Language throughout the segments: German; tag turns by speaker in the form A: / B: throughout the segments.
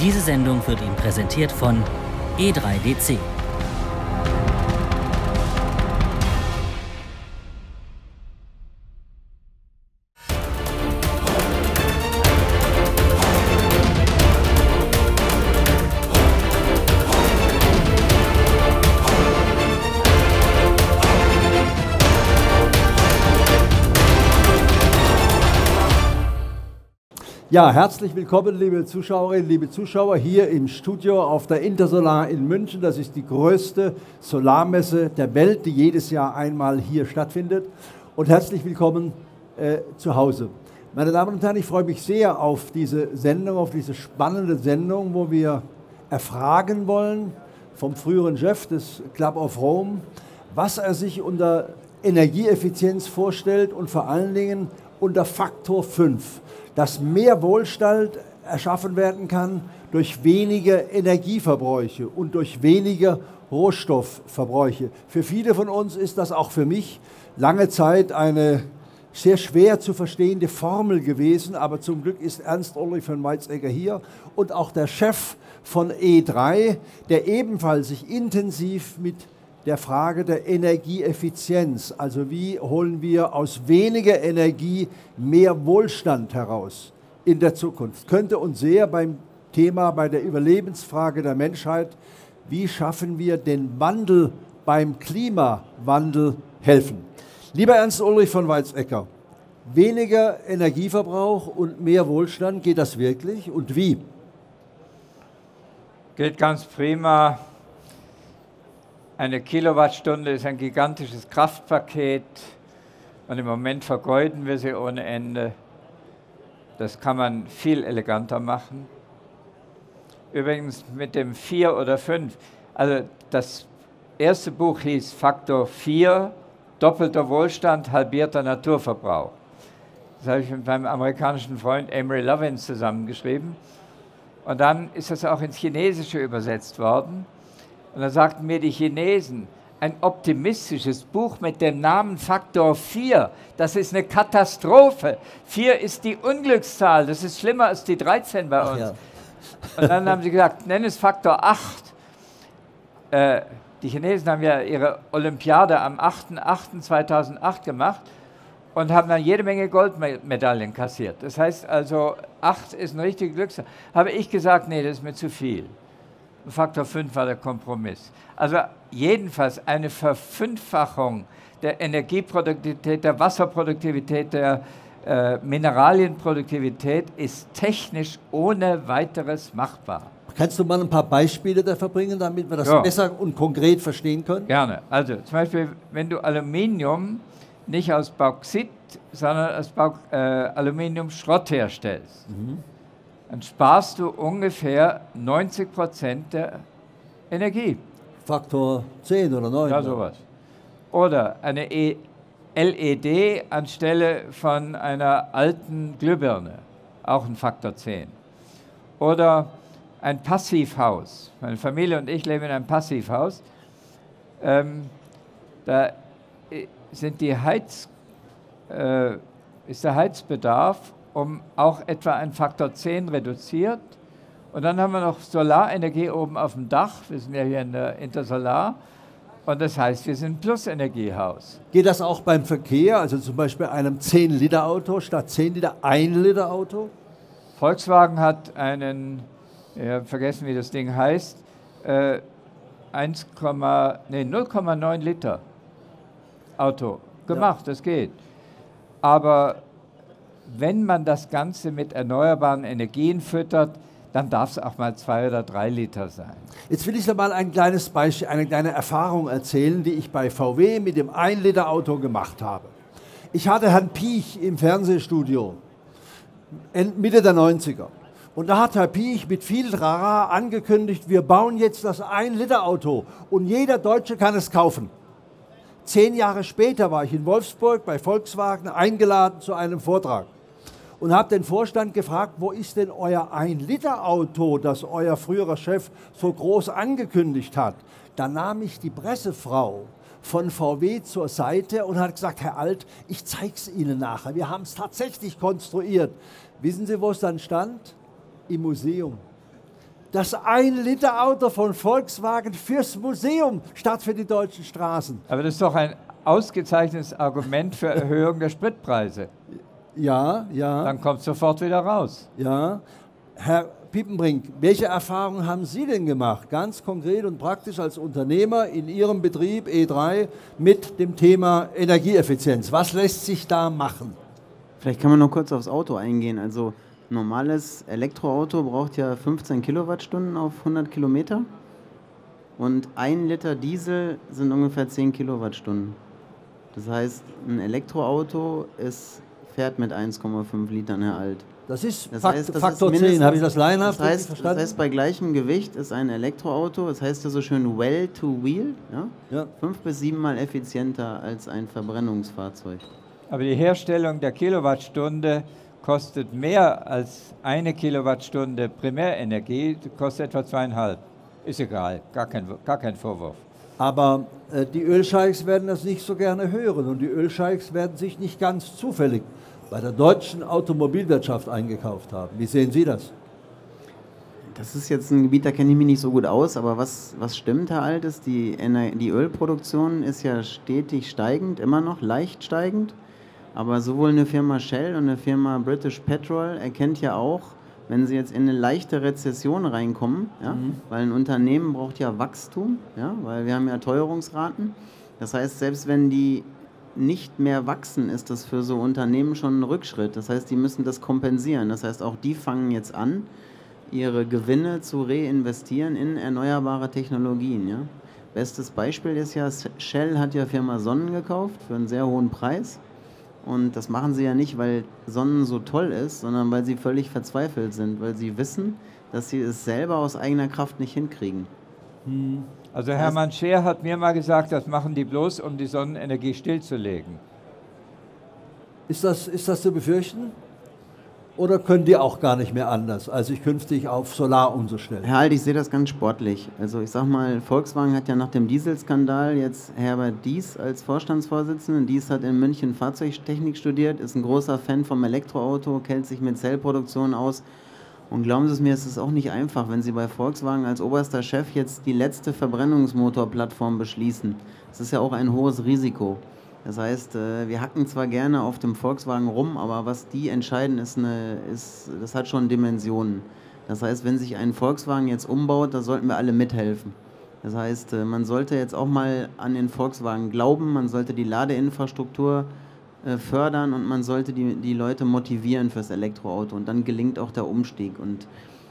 A: Diese Sendung wird Ihnen präsentiert von E3DC.
B: Ja, herzlich willkommen, liebe Zuschauerinnen, liebe Zuschauer, hier im Studio auf der Intersolar in München. Das ist die größte Solarmesse der Welt, die jedes Jahr einmal hier stattfindet. Und herzlich willkommen zu Hause. Meine Damen und Herren, ich freue mich sehr auf diese Sendung, auf diese spannende Sendung, wo wir erfragen wollen vom früheren Chef des Club of Rome, was er sich unter Energieeffizienz vorstellt und vor allen Dingen unter Faktor 5. Dass mehr Wohlstand erschaffen werden kann durch weniger Energieverbräuche und durch weniger Rohstoffverbräuche. Für viele von uns ist das auch für mich lange Zeit eine sehr schwer zu verstehende Formel gewesen, aber zum Glück ist Ernst Ulrich von Weizsäcker hier und auch der Chef von E3, der ebenfalls sich intensiv mit der Frage der Energieeffizienz, also wie holen wir aus weniger Energie mehr Wohlstand heraus in der Zukunft, könnte uns sehr beim Thema, bei der Überlebensfrage der Menschheit, wie schaffen wir den Wandel beim Klimawandel helfen. Lieber Ernst Ulrich von Weizsäcker, weniger Energieverbrauch und mehr Wohlstand, geht das wirklich und wie?
C: Geht ganz prima. Eine Kilowattstunde ist ein gigantisches Kraftpaket und im Moment vergeuden wir sie ohne Ende. Das kann man viel eleganter machen. Übrigens mit dem 4 oder 5. Also das erste Buch hieß Faktor 4, doppelter Wohlstand, halbierter Naturverbrauch. Das habe ich mit meinem amerikanischen Freund Amory Lovins zusammengeschrieben. Und dann ist das auch ins Chinesische übersetzt worden. Und dann sagten mir die Chinesen, ein optimistisches Buch mit dem Namen Faktor 4, das ist eine Katastrophe. 4 ist die Unglückszahl, das ist schlimmer als die 13 bei uns. Ja. Und dann haben sie gesagt, nenn es Faktor 8. Die Chinesen haben ja ihre Olympiade am 8.8.2008 gemacht und haben dann jede Menge Goldmedaillen kassiert. Das heißt also, 8 ist eine richtige Glückszahl. Habe ich gesagt, nee, das ist mir zu viel. Faktor 5 war der Kompromiss. Also jedenfalls eine Verfünffachung der Energieproduktivität, der Wasserproduktivität, der Mineralienproduktivität ist technisch ohne weiteres machbar.
B: Kannst du mal ein paar Beispiele dafür bringen, damit wir das besser und konkret verstehen können?
C: Gerne. Also zum Beispiel, wenn du Aluminium nicht aus Bauxit, sondern aus Aluminiumschrott herstellst, dann sparst du ungefähr 90% der Energie.
B: Faktor 10 oder 9.
C: Ja, sowas. Oder eine LED anstelle von einer alten Glühbirne, auch ein Faktor 10. Oder ein Passivhaus. Meine Familie und ich leben in einem Passivhaus. Da sind ist der Heizbedarf um auch etwa einen Faktor 10 reduziert. Und dann haben wir noch Solarenergie oben auf dem Dach. Wir sind ja hier in der Intersolar. Und das heißt, wir sind ein Plus-Energiehaus.
B: Geht das auch beim Verkehr, also zum Beispiel einem 10-Liter-Auto statt 10 Liter 1-Liter-Auto?
C: Volkswagen hat einen, ich habe vergessen, wie das Ding heißt, 0,9 Liter Auto gemacht, ja. Das geht. Aber wenn man das Ganze mit erneuerbaren Energien füttert, dann darf es auch mal 2 oder 3 Liter sein.
B: Jetzt will ich dir mal ein kleines Beispiel, eine kleine Erfahrung erzählen, die ich bei VW mit dem 1-Liter-Auto gemacht habe. Ich hatte Herrn Piech im Fernsehstudio, Mitte der 90er. Und da hat Herr Piech mit viel Trara angekündigt, wir bauen jetzt das 1-Liter-Auto und jeder Deutsche kann es kaufen. 10 Jahre später war ich in Wolfsburg bei Volkswagen eingeladen zu einem Vortrag und habe den Vorstand gefragt, wo ist denn euer 1-Liter-Auto, das euer früherer Chef so groß angekündigt hat. Da nahm ich die Pressefrau von VW zur Seite und hat gesagt, Herr Alt, ich zeige es Ihnen nachher. Wir haben es tatsächlich konstruiert. Wissen Sie, wo es dann stand? Im Museum. Das 1-Liter-Auto von Volkswagen fürs Museum statt für die deutschen Straßen.
C: Aber das ist doch ein ausgezeichnetes Argument für Erhöhung der Spritpreise.
B: Ja, ja.
C: Dann kommt es sofort wieder raus.
B: Ja. Herr Piepenbrink, welche Erfahrungen haben Sie denn gemacht, ganz konkret und praktisch als Unternehmer in Ihrem Betrieb E3 mit dem Thema Energieeffizienz? Was lässt sich da machen?
D: Vielleicht kann man noch kurz aufs Auto eingehen. Also ein normales Elektroauto braucht ja 15 Kilowattstunden auf 100 Kilometer und 1 Liter Diesel sind ungefähr 10 Kilowattstunden. Das heißt, ein Elektroauto fährt mit 1,5 Litern, Herr Alt.
B: Das ist
D: heißt,
B: Faktor 10, habe ich das laienhaft verstanden?
D: Das heißt, bei gleichem Gewicht ist ein Elektroauto, das heißt ja so schön well to wheel, ja? 5 bis 7 Mal effizienter als ein Verbrennungsfahrzeug.
C: Aber die Herstellung der Kilowattstunde kostet mehr als 1 Kilowattstunde Primärenergie, kostet etwa 2,5. Ist egal, gar kein Vorwurf.
B: Aber die Ölscheichs werden das nicht so gerne hören und die Ölscheichs werden sich nicht ganz zufällig bei der deutschen Automobilwirtschaft eingekauft haben. Wie sehen Sie das?
D: Das ist jetzt ein Gebiet, da kenne ich mich nicht so gut aus, aber was stimmt, Herr Alt, ist, die Ölproduktion ist ja stetig steigend, immer noch leicht steigend, aber sowohl eine Firma Shell und eine Firma British Petrol erkennt ja auch, wenn sie jetzt in eine leichte Rezession reinkommen, ja, weil ein Unternehmen braucht ja Wachstum, ja, weil wir haben ja Teuerungsraten, das heißt, selbst wenn die nicht mehr wachsen, ist das für so Unternehmen schon ein Rückschritt. Das heißt, die müssen das kompensieren. Das heißt, auch die fangen jetzt an, ihre Gewinne zu reinvestieren in erneuerbare Technologien. Ja? Bestes Beispiel ist ja, Shell hat ja Firma Sonnen gekauft für einen sehr hohen Preis. Und das machen sie ja nicht, weil Sonnen so toll ist, sondern weil sie völlig verzweifelt sind, weil sie wissen, dass sie es selber aus eigener Kraft nicht hinkriegen.
C: Also Hermann Scheer hat mir mal gesagt, das machen die bloß, um die Sonnenenergie stillzulegen.
B: Ist das zu befürchten? Oder können die auch gar nicht mehr anders, als sich künftig auf Solar umzustellen?
D: Herr Alt, ich sehe das ganz sportlich. Also ich sag mal, Volkswagen hat ja nach dem Dieselskandal jetzt Herbert Diess als Vorstandsvorsitzenden. Diess hat in München Fahrzeugtechnik studiert, ist ein großer Fan vom Elektroauto, kennt sich mit Zellproduktion aus. Und glauben Sie es mir, es ist auch nicht einfach, wenn Sie bei Volkswagen als oberster Chef jetzt die letzte Verbrennungsmotorplattform beschließen. Das ist ja auch ein hohes Risiko. Das heißt, wir hacken zwar gerne auf dem Volkswagen rum, aber was die entscheiden, das hat schon Dimensionen. Das heißt, wenn sich ein Volkswagen jetzt umbaut, da sollten wir alle mithelfen. Das heißt, man sollte jetzt auch mal an den Volkswagen glauben, man sollte die Ladeinfrastruktur fördern und man sollte die Leute motivieren fürs Elektroauto und dann gelingt auch der Umstieg. Und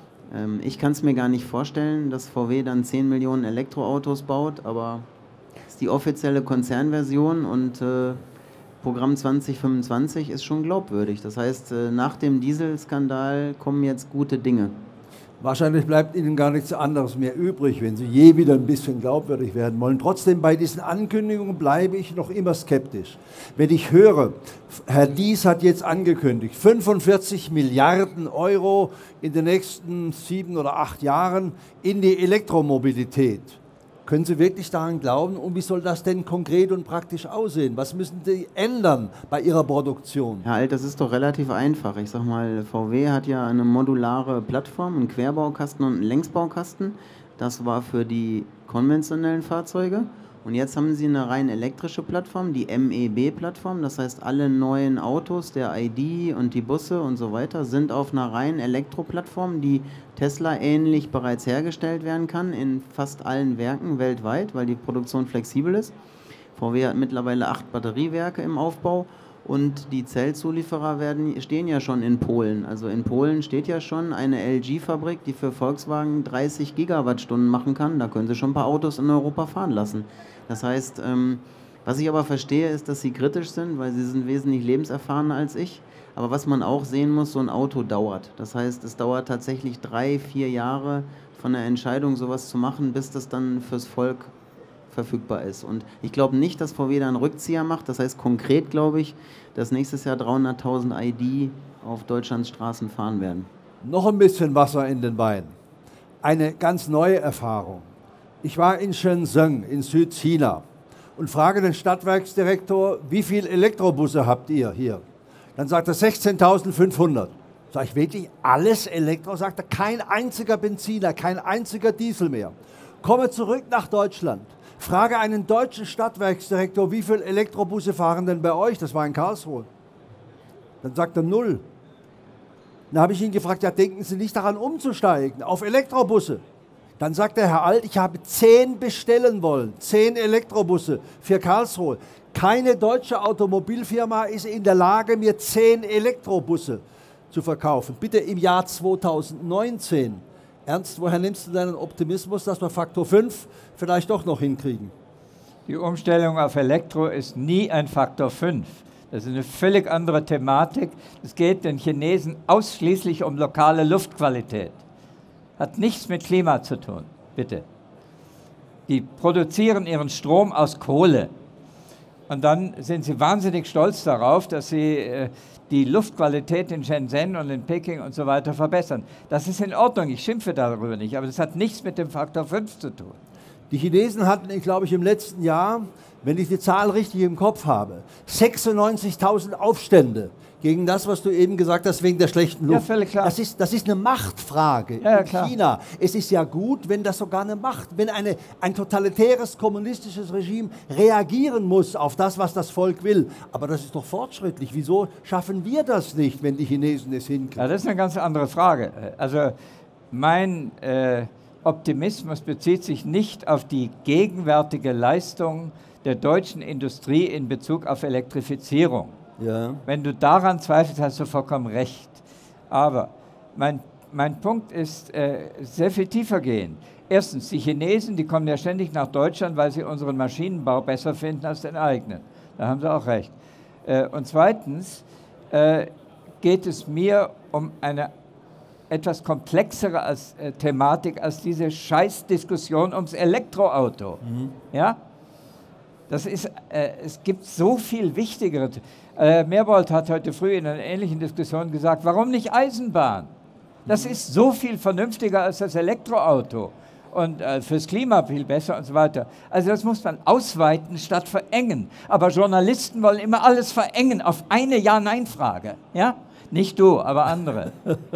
D: ich kann es mir gar nicht vorstellen, dass VW dann 10 Millionen Elektroautos baut, aber das ist die offizielle Konzernversion und Programm 2025 ist schon glaubwürdig. Das heißt, nach dem Dieselskandal kommen jetzt gute Dinge.
B: Wahrscheinlich bleibt Ihnen gar nichts anderes mehr übrig, wenn Sie je wieder ein bisschen glaubwürdig werden wollen. Trotzdem, bei diesen Ankündigungen bleibe ich noch immer skeptisch. Wenn ich höre, Herr Diess hat jetzt angekündigt, 45 Milliarden Euro in den nächsten 7 oder 8 Jahren in die Elektromobilität. Können Sie wirklich daran glauben? Und wie soll das denn konkret und praktisch aussehen? Was müssen Sie ändern bei Ihrer Produktion?
D: Herr Alt, das ist doch relativ einfach. Ich sag mal, VW hat ja eine modulare Plattform, einen Querbaukasten und einen Längsbaukasten. Das war für die konventionellen Fahrzeuge. Und jetzt haben sie eine rein elektrische Plattform, die MEB-Plattform. Das heißt, alle neuen Autos, der ID und die Busse und so weiter, sind auf einer rein Elektroplattform, die Tesla ähnlich bereits hergestellt werden kann in fast allen Werken weltweit, weil die Produktion flexibel ist. VW hat mittlerweile 8 Batteriewerke im Aufbau und die Zellzulieferer stehen ja schon in Polen. Also in Polen steht ja schon eine LG-Fabrik, die für Volkswagen 30 Gigawattstunden machen kann. Da können sie schon ein paar Autos in Europa fahren lassen. Das heißt, was ich aber verstehe, ist, dass sie kritisch sind, weil sie sind wesentlich lebenserfahrener als ich. Aber was man auch sehen muss, so ein Auto dauert. Das heißt, es dauert tatsächlich 3, 4 Jahre von der Entscheidung, sowas zu machen, bis das dann fürs Volk verfügbar ist. Und ich glaube nicht, dass VW da einen Rückzieher macht. Das heißt, konkret glaube ich, dass nächstes Jahr 300.000 ID auf Deutschlands Straßen fahren werden.
B: Noch ein bisschen Wasser in den Wein. Eine ganz neue Erfahrung. Ich war in Shenzhen in Südchina und frage den Stadtwerksdirektor, wie viele Elektrobusse habt ihr hier? Dann sagt er 16.500. Sag ich, wirklich alles Elektro? Sagt er, kein einziger Benziner, kein einziger Diesel mehr. Komme zurück nach Deutschland. Frage einen deutschen Stadtwerksdirektor, wie viele Elektrobusse fahren denn bei euch? Das war in Karlsruhe. Dann sagt er 0. Dann habe ich ihn gefragt, ja, denken Sie nicht daran umzusteigen auf Elektrobusse? Dann sagt der Herr Alt, ich habe 10 bestellen wollen, 10 Elektrobusse für Karlsruhe. Keine deutsche Automobilfirma ist in der Lage, mir 10 Elektrobusse zu verkaufen. Bitte im Jahr 2019. Ernst, woher nimmst du deinen Optimismus, dass wir Faktor 5 vielleicht doch noch hinkriegen?
C: Die Umstellung auf Elektro ist nie ein Faktor 5. Das ist eine völlig andere Thematik. Es geht den Chinesen ausschließlich um lokale Luftqualität. Hat nichts mit Klima zu tun, bitte. Die produzieren ihren Strom aus Kohle. Und dann sind sie wahnsinnig stolz darauf, dass sie die Luftqualität in Shenzhen und in Peking und so weiter verbessern. Das ist in Ordnung, ich schimpfe darüber nicht, aber das hat nichts mit dem Faktor 5 zu tun.
B: Die Chinesen hatten, glaube ich, im letzten Jahr, wenn ich die Zahl richtig im Kopf habe, 96.000 Aufstände gegen das, was du eben gesagt hast, wegen der schlechten Luft.
C: Ja, völlig klar.
B: Das ist eine Machtfrage in China. Es ist ja gut, wenn das sogar eine Macht, wenn ein totalitäres kommunistisches Regime reagieren muss auf das, was das Volk will. Aber das ist doch fortschrittlich. Wieso schaffen wir das nicht, wenn die Chinesen es hinkriegen?
C: Ja, das ist eine ganz andere Frage. Also mein Optimismus bezieht sich nicht auf die gegenwärtige Leistung der deutschen Industrie in Bezug auf Elektrifizierung.
B: Ja.
C: Wenn du daran zweifelst, hast du vollkommen recht. Aber mein Punkt ist sehr viel tiefer gehen. Erstens, die Chinesen, die kommen ja ständig nach Deutschland, weil sie unseren Maschinenbau besser finden als den eigenen. Da haben sie auch recht. Und zweitens geht es mir um eine etwas komplexere Thematik als diese Scheißdiskussion ums Elektroauto. Ja? Das ist, es gibt so viel Wichtigere. Merbold hat heute früh in einer ähnlichen Diskussion gesagt, warum nicht Eisenbahn? Das ist so viel vernünftiger als das Elektroauto und fürs Klima viel besser und so weiter. Also das muss man ausweiten statt verengen. Aber Journalisten wollen immer alles verengen auf eine Ja-Nein-Frage. Ja? Nicht du, aber andere.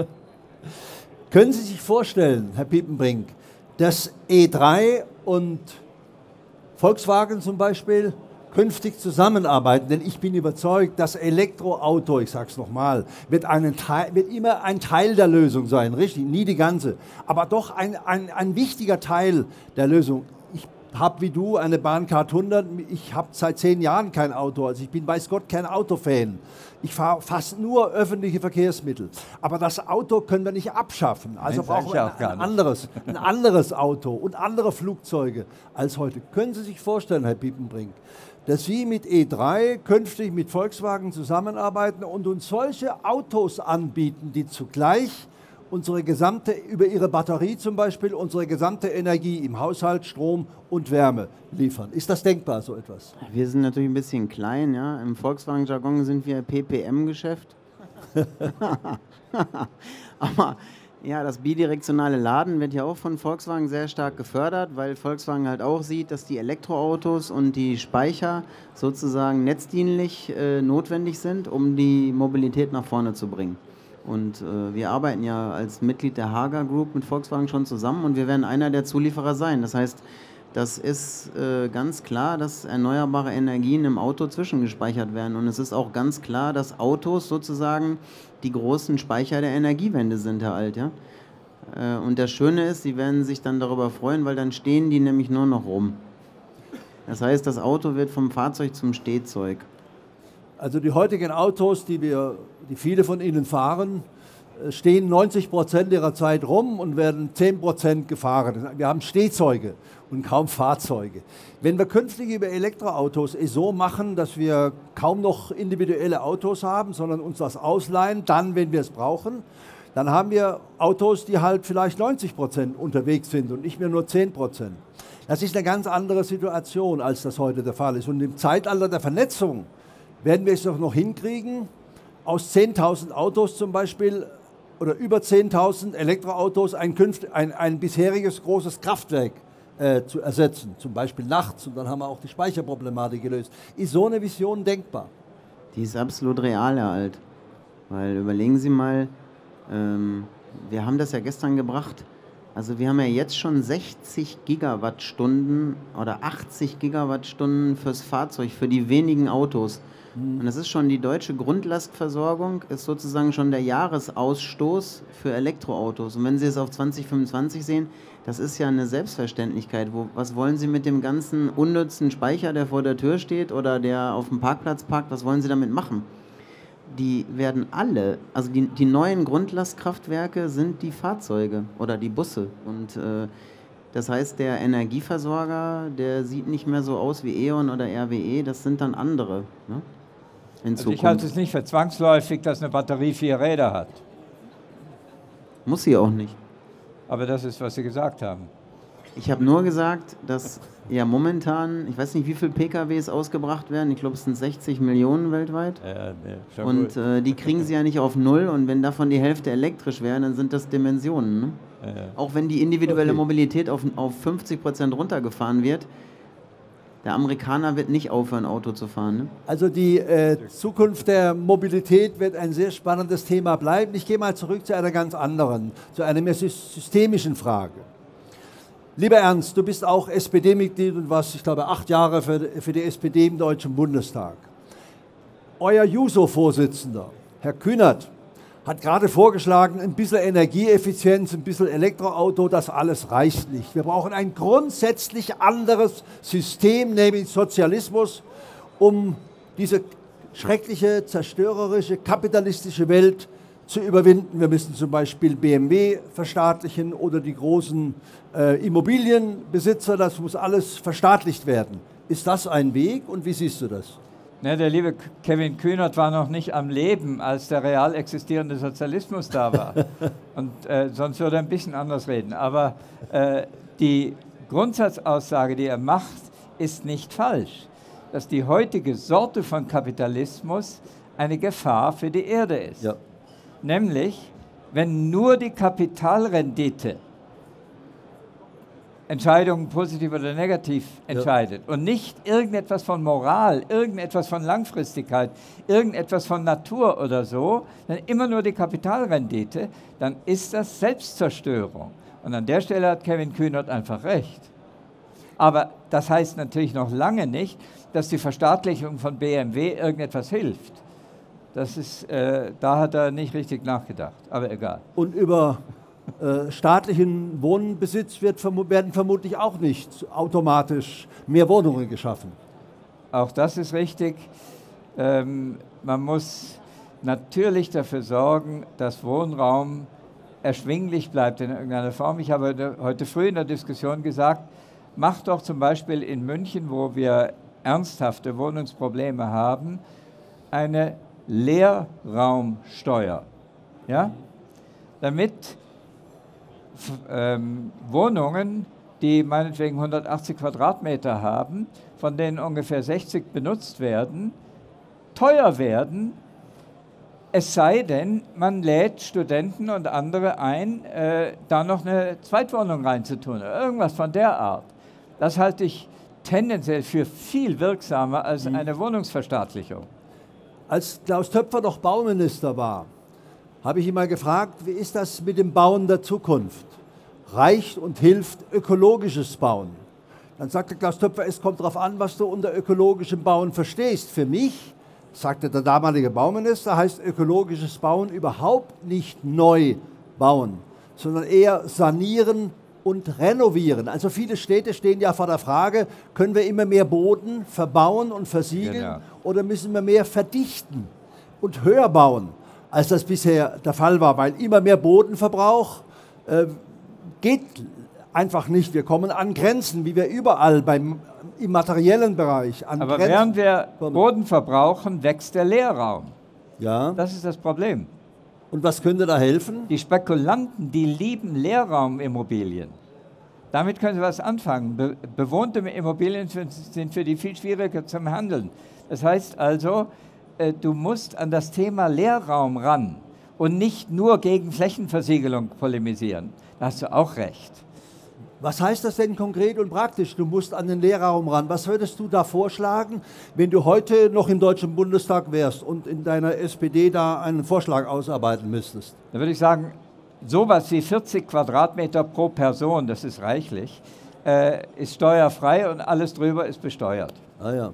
B: Können Sie sich vorstellen, Herr Piepenbrink, dass E3 und Volkswagen zum Beispiel künftig zusammenarbeiten? Denn ich bin überzeugt, das Elektroauto, ich sage es nochmal, wird immer ein Teil der Lösung sein, richtig? Nie die ganze, aber doch ein wichtiger Teil der Lösung. Ich habe wie du eine Bahncard 100, ich habe seit 10 Jahren kein Auto, also ich bin weiß Gott kein Autofan. Ich fahre fast nur öffentliche Verkehrsmittel. Aber das Auto können wir nicht abschaffen. Also brauchen wir ein anderes Auto und andere Flugzeuge als heute. Können Sie sich vorstellen, Herr Piepenbrink, dass Sie mit E3 künftig mit Volkswagen zusammenarbeiten und uns solche Autos anbieten, die zugleich über ihre Batterie zum Beispiel, unsere gesamte Energie im Haushalt, Strom und Wärme liefern. Ist das denkbar, so etwas?
D: Wir sind natürlich ein bisschen klein, ja. Im Volkswagen-Jargon sind wir PPM-Geschäft. Aber ja, das bidirektionale Laden wird ja auch von Volkswagen sehr stark gefördert, weil Volkswagen halt auch sieht, dass die Elektroautos und die Speicher sozusagen netzdienlich notwendig sind, um die Mobilität nach vorne zu bringen. Und wir arbeiten ja als Mitglied der Hager Group mit Volkswagen schon zusammen und wir werden einer der Zulieferer sein. Das heißt, das ist ganz klar, dass erneuerbare Energien im Auto zwischengespeichert werden. Und es ist auch ganz klar, dass Autos sozusagen die großen Speicher der Energiewende sind, Herr Alt. Ja? Und das Schöne ist, Sie werden sich dann darüber freuen, weil dann stehen die nämlich nur noch rum. Das heißt, das Auto wird vom Fahrzeug zum Stehzeug.
B: Also die heutigen Autos, die viele von Ihnen fahren, stehen 90% ihrer Zeit rum und werden 10% gefahren. Wir haben Stehzeuge und kaum Fahrzeuge. Wenn wir künftig über Elektroautos es so machen, dass wir kaum noch individuelle Autos haben, sondern uns das ausleihen, dann, wenn wir es brauchen, dann haben wir Autos, die halt vielleicht 90% unterwegs sind und nicht mehr nur 10%. Das ist eine ganz andere Situation, als das heute der Fall ist. Und im Zeitalter der Vernetzung werden wir es doch noch hinkriegen, aus 10.000 Autos zum Beispiel oder über 10.000 Elektroautos ein bisheriges großes Kraftwerk zu ersetzen, zum Beispiel nachts, und dann haben wir auch die Speicherproblematik gelöst. Ist so eine Vision denkbar?
D: Die ist absolut real, Herr Alt. Weil überlegen Sie mal, Wir haben das ja gestern gebracht. Also wir haben ja jetzt schon 60 Gigawattstunden oder 80 Gigawattstunden fürs Fahrzeug, für die wenigen Autos. Und das ist schon die deutsche Grundlastversorgung, ist sozusagen schon der Jahresausstoß für Elektroautos. Und wenn Sie es auf 2025 sehen, das ist ja eine Selbstverständlichkeit. Was wollen Sie mit dem ganzen unnützen Speicher, der vor der Tür steht oder der auf dem Parkplatz parkt, was wollen Sie damit machen? Die werden alle, also die neuen Grundlastkraftwerke sind die Fahrzeuge oder die Busse. Und das heißt, der Energieversorger, der sieht nicht mehr so aus wie E.ON oder RWE, das sind dann andere. Ne?
C: Also ich halte es nicht für zwangsläufig, dass eine Batterie 4 Räder hat.
D: Muss sie auch nicht.
C: Aber das ist, was Sie gesagt haben.
D: Ich habe nur gesagt, dass ja momentan, ich weiß nicht, wie viele PKWs ausgebracht werden, ich glaube, es sind 60 Millionen weltweit.
C: Ja,
D: und die kriegen sie ja nicht auf Null, und wenn davon die Hälfte elektrisch wären, dann sind das Dimensionen. Ne?
C: Ja.
D: Auch wenn die individuelle Mobilität auf 50% runtergefahren wird, der Amerikaner wird nicht aufhören, Auto zu fahren. Ne?
B: Also die Zukunft der Mobilität wird ein sehr spannendes Thema bleiben. Ich gehe mal zurück zu einer ganz anderen, zu einer mehr systemischen Frage. Lieber Ernst, du bist auch SPD-Mitglied und warst, ich glaube, 8 Jahre für die SPD im Deutschen Bundestag. Euer Juso-Vorsitzender, Herr Kühnert, hat gerade vorgeschlagen, ein bisschen Energieeffizienz, ein bisschen Elektroauto, das alles reicht nicht. Wir brauchen ein grundsätzlich anderes System, nämlich Sozialismus, um diese schreckliche, zerstörerische, kapitalistische Welt zu überwinden. Wir müssen zum Beispiel BMW verstaatlichen oder die großen Immobilienbesitzer, das muss alles verstaatlicht werden. Ist das ein Weg und wie siehst du das?
C: Ne, der liebe Kevin Kühnert war noch nicht am Leben, als der real existierende Sozialismus da war. Und sonst würde er ein bisschen anders reden. Aber die Grundsatzaussage, die er macht, ist nicht falsch. Dass die heutige Sorte von Kapitalismus eine Gefahr für die Erde ist.
B: Ja.
C: Nämlich, wenn nur die Kapitalrendite Entscheidungen positiv oder negativ entscheidet und nicht irgendetwas von Moral, irgendetwas von Langfristigkeit, irgendetwas von Natur oder so, dann immer nur die Kapitalrendite, dann ist das Selbstzerstörung. Und an der Stelle hat Kevin Kühnert einfach recht. Aber das heißt natürlich noch lange nicht, dass die Verstaatlichung von BMW irgendetwas hilft. Das ist, da hat er nicht richtig nachgedacht, aber egal.
B: Und über staatlichen Wohnbesitz werden vermutlich auch nicht automatisch mehr Wohnungen geschaffen.
C: Auch das ist richtig. Man muss natürlich dafür sorgen, dass Wohnraum erschwinglich bleibt in irgendeiner Form. Ich habe heute früh in der Diskussion gesagt, macht doch zum Beispiel in München, wo wir ernsthafte Wohnungsprobleme haben, eine Leerraumsteuer. Ja? Damit Wohnungen, die meinetwegen 180 Quadratmeter haben, von denen ungefähr 60 benutzt werden, teuer werden, es sei denn, man lädt Studenten und andere ein, da noch eine Zweitwohnung reinzutun oder irgendwas von der Art. Das halte ich tendenziell für viel wirksamer als eine Wohnungsverstaatlichung. Als
B: Klaus Töpfer noch Bauminister war, habe ich ihn mal gefragt, wie ist das mit dem Bauen der Zukunft? Reicht und hilft ökologisches Bauen? Dann sagte Klaus Töpfer, es kommt darauf an, was du unter ökologischem Bauen verstehst. Für mich, sagte der damalige Bauminister, heißt ökologisches Bauen überhaupt nicht neu bauen, sondern eher sanieren und renovieren. Also viele Städte stehen ja vor der Frage, können wir immer mehr Boden verbauen und versiegeln oder müssen wir mehr verdichten und höher bauen, als das bisher der Fall war, weil immer mehr Bodenverbrauch geht einfach nicht. Wir kommen an Grenzen, wie wir überall im materiellen Bereich an
C: Aber
B: Grenzen
C: während wir
B: kommen.
C: Boden verbrauchen, wächst der Leerraum.
B: Ja.
C: Das ist das Problem.
B: Und was könnte da helfen?
C: Die Spekulanten, die lieben Leerraumimmobilien. Damit können sie was anfangen. Bewohnte Immobilien sind für die viel schwieriger zum Handeln. Das heißt also, du musst an das Thema Leerraum ran und nicht nur gegen Flächenversiegelung polemisieren. Da hast du auch recht.
B: Was heißt das denn konkret und praktisch? Du musst an den Lehrraum ran. Was würdest du da vorschlagen, wenn du heute noch im Deutschen Bundestag wärst und in deiner SPD da einen Vorschlag ausarbeiten müsstest?
C: Da würde ich sagen, sowas wie 40 Quadratmeter pro Person, das ist reichlich, ist steuerfrei und alles drüber ist besteuert.
B: Ah ja.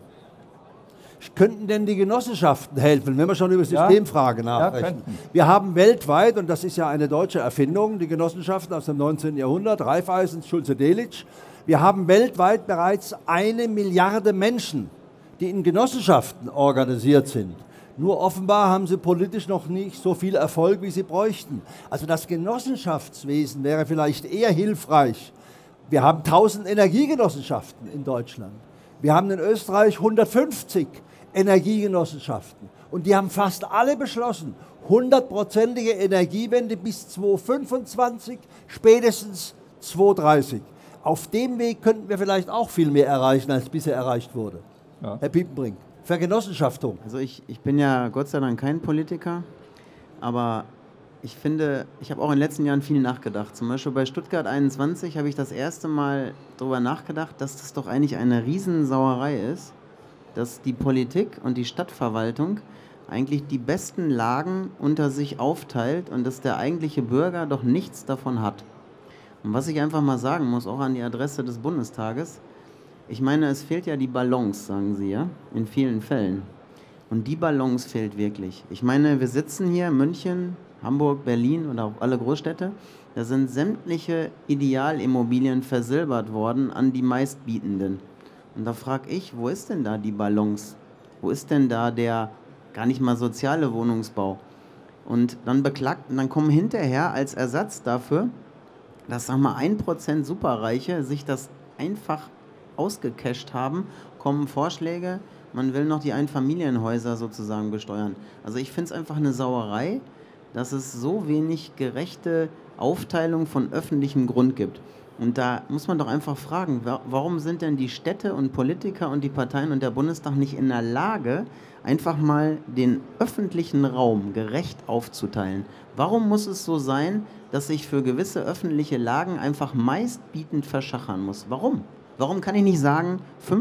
B: Könnten denn die Genossenschaften helfen, wenn wir schon über Systemfrage nachdenken? Ja, wir haben weltweit, und das ist ja eine deutsche Erfindung, die Genossenschaften aus dem 19. Jahrhundert, Raiffeisen, Schulze-Delitzsch, wir haben weltweit bereits 1 Milliarde Menschen, die in Genossenschaften organisiert sind. Nur offenbar haben sie politisch noch nicht so viel Erfolg, wie sie bräuchten. Also das Genossenschaftswesen wäre vielleicht eher hilfreich. Wir haben 1000 Energiegenossenschaften in Deutschland. Wir haben in Österreich 150 Energiegenossenschaften und die haben fast alle beschlossen, 100%ige Energiewende bis 2025, spätestens 2030. Auf dem Weg könnten wir vielleicht auch viel mehr erreichen, als bisher erreicht wurde. Ja. Herr Piepenbrink, Vergenossenschaftung.
D: Also ich bin ja Gott sei Dank kein Politiker, aber ich finde, ich habe auch in den letzten Jahren viel nachgedacht. Zum Beispiel bei Stuttgart 21 habe ich das erste Mal darüber nachgedacht, dass das doch eigentlich eine Riesensauerei ist, dass die Politik und die Stadtverwaltung eigentlich die besten Lagen unter sich aufteilt und dass der eigentliche Bürger doch nichts davon hat. Und was ich einfach mal sagen muss, auch an die Adresse des Bundestages, ich meine, es fehlt ja die Balance, sagen Sie ja, in vielen Fällen. Und die Balance fehlt wirklich. Ich meine, wir sitzen hier in München, Hamburg, Berlin oder auch alle Großstädte, da sind sämtliche Idealimmobilien versilbert worden an die Meistbietenden. Und da frage ich, wo ist denn da die Balance? Wo ist denn da der gar nicht mal soziale Wohnungsbau? Und dann dann kommen hinterher als Ersatz dafür, dass, sag mal, 1% Superreiche sich das einfach ausgecasht haben, kommen Vorschläge, man will noch die Einfamilienhäuser sozusagen besteuern. Also ich finde es einfach eine Sauerei, dass es so wenig gerechte Aufteilung von öffentlichem Grund gibt. Und da muss man doch einfach fragen, warum sind denn die Städte und Politiker und die Parteien und der Bundestag nicht in der Lage, einfach mal den öffentlichen Raum gerecht aufzuteilen? Warum muss es so sein, dass sich für gewisse öffentliche Lagen einfach meistbietend verschachern muss? Warum? Warum kann ich nicht sagen,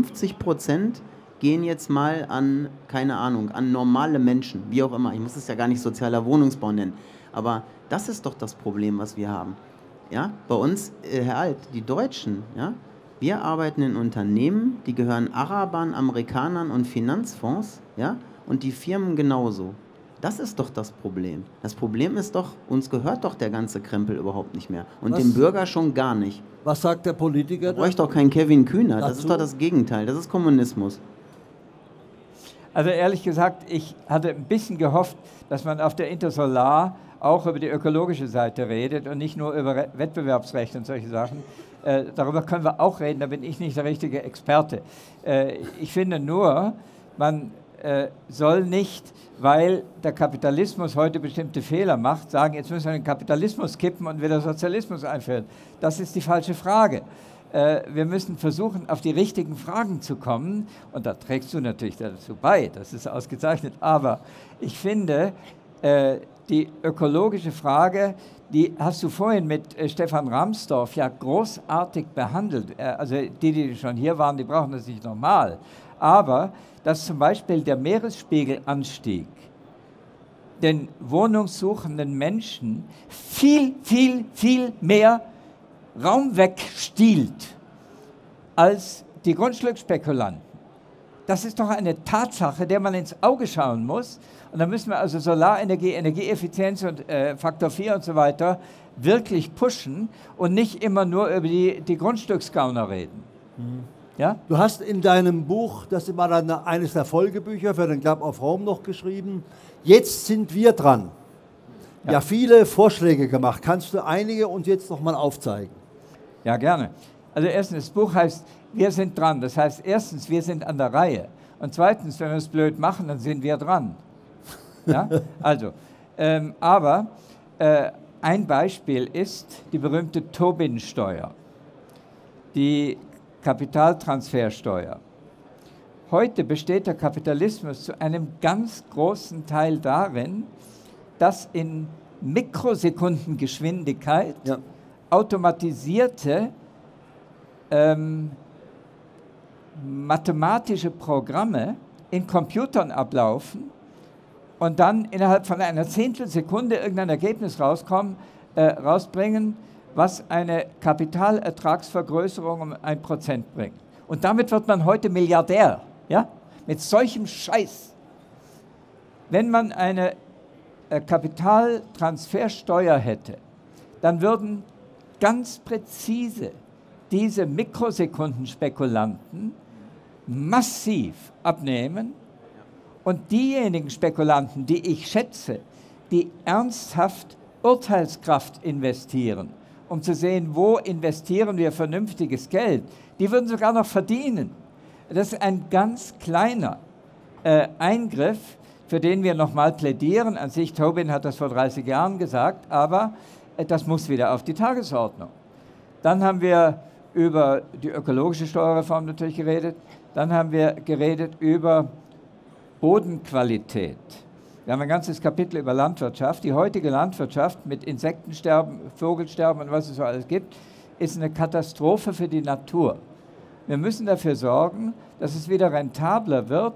D: 50% gehen jetzt mal an, keine Ahnung, an normale Menschen, wie auch immer. Ich muss es ja gar nicht sozialer Wohnungsbau nennen. Aber das ist doch das Problem, was wir haben. Ja, bei uns, Herr Alt, die Deutschen, ja, wir arbeiten in Unternehmen, die gehören Arabern, Amerikanern und Finanzfonds, ja, und die Firmen genauso. Das ist doch das Problem. Das Problem ist doch, uns gehört doch der ganze Krempel überhaupt nicht mehr. Und dem Bürger schon gar nicht.
B: Was sagt der Politiker?
D: Da bräuchte doch kein Kevin Kühnert. Das ist doch das Gegenteil. Das ist Kommunismus.
C: Also ehrlich gesagt, ich hatte ein bisschen gehofft, dass man auf der Intersolar auch über die ökologische Seite redet und nicht nur über Wettbewerbsrecht und solche Sachen. Darüber können wir auch reden, da bin ich nicht der richtige Experte. Ich finde nur, man soll nicht, weil der Kapitalismus heute bestimmte Fehler macht, sagen, jetzt müssen wir den Kapitalismus kippen und wieder Sozialismus einführen. Das ist die falsche Frage. Wir müssen versuchen, auf die richtigen Fragen zu kommen und da trägst du natürlich dazu bei, das ist ausgezeichnet, aber ich finde, die ökologische Frage, die hast du vorhin mit Stefan Ramsdorf ja großartig behandelt. Also die schon hier waren, die brauchen das nicht nochmal. Aber dass zum Beispiel der Meeresspiegelanstieg den wohnungssuchenden Menschen viel, viel, viel mehr Raum wegstiehlt als die Grundstücksspekulanten. Das ist doch eine Tatsache, der man ins Auge schauen muss. Und da müssen wir also Solarenergie, Energieeffizienz und Faktor 4 und so weiter wirklich pushen und nicht immer nur über die Grundstücksgauner reden.
B: Mhm.
C: Ja?
B: Du hast in deinem Buch, das war dann eines der Folgebücher für den Club of Rome noch geschrieben, jetzt sind wir dran. Ja, viele Vorschläge gemacht. Kannst du einige uns jetzt noch mal aufzeigen?
C: Ja, gerne. Also erstens, das Buch heißt Wir sind dran. Das heißt erstens, wir sind an der Reihe. Und zweitens, wenn wir es blöd machen, dann sind wir dran. Ja? Also, ein Beispiel ist die berühmte Tobin-Steuer, die Kapitaltransfersteuer. Heute besteht der Kapitalismus zu einem ganz großen Teil darin, dass in Mikrosekundengeschwindigkeit automatisierte mathematische Programme in Computern ablaufen und dann innerhalb von einer Zehntelsekunde irgendein Ergebnis rausbringen, was eine Kapitalertragsvergrößerung um 1% bringt. Und damit wird man heute Milliardär, ja? Mit solchem Scheiß. Wenn man eine Kapitaltransfersteuer hätte, dann würden ganz präzise diese Mikrosekundenspekulanten massiv abnehmen und diejenigen Spekulanten, die ich schätze, die ernsthaft Urteilskraft investieren, um zu sehen, wo investieren wir vernünftiges Geld, die würden sogar noch verdienen. Das ist ein ganz kleiner Eingriff, für den wir nochmal plädieren. An sich, Tobin hat das vor 30 Jahren gesagt, aber das muss wieder auf die Tagesordnung. Dann haben wir über die ökologische Steuerreform natürlich geredet. Dann haben wir geredet über Bodenqualität. Wir haben ein ganzes Kapitel über Landwirtschaft. Die heutige Landwirtschaft mit Insektensterben, Vogelsterben und was es so alles gibt, ist eine Katastrophe für die Natur. Wir müssen dafür sorgen, dass es wieder rentabler wird,